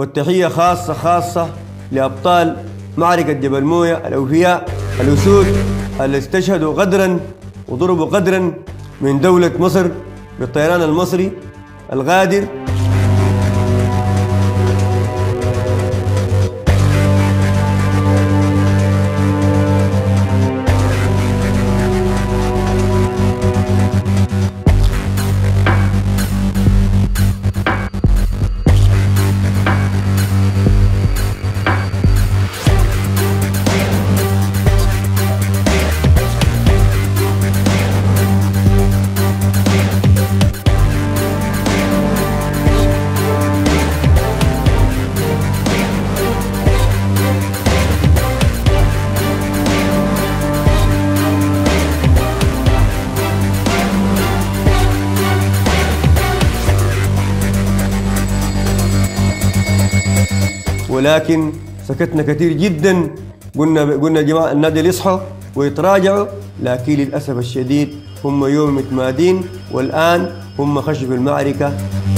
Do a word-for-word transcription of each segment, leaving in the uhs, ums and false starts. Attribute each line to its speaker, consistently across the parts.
Speaker 1: والتحية خاصة خاصة لأبطال معركة جبل موية الأوفياء الأسود اللي استشهدوا غدرا وضربوا غدرا من دولة مصر بالطيران المصري الغادر. ولكن سكتنا كثير جدا، قلنا قلنا يا جماعه النادي يصحوا ويتراجعوا، لكن للاسف الشديد هم يوم متمادين والان هم خشوا في المعركه.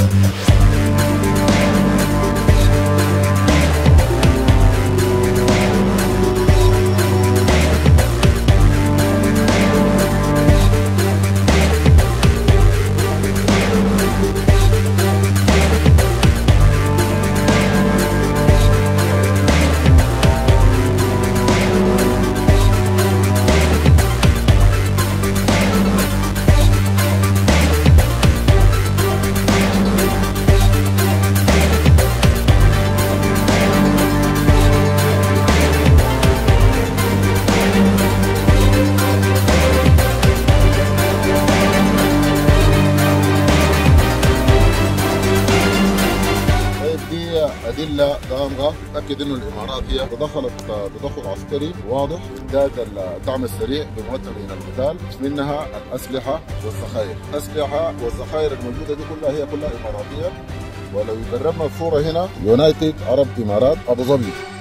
Speaker 2: أدلة دامغة تأكد أنه الإمارات هي تدخلت تدخل عسكري واضح إمداد الدعم السريع بممثل من القتال، منها الأسلحة والذخائر. الأسلحة والذخائر الموجودة دي كلها هي كلها إماراتية، ولو يقربنا الصورة هنا يونايتد عرب إمارات أبو ظبي.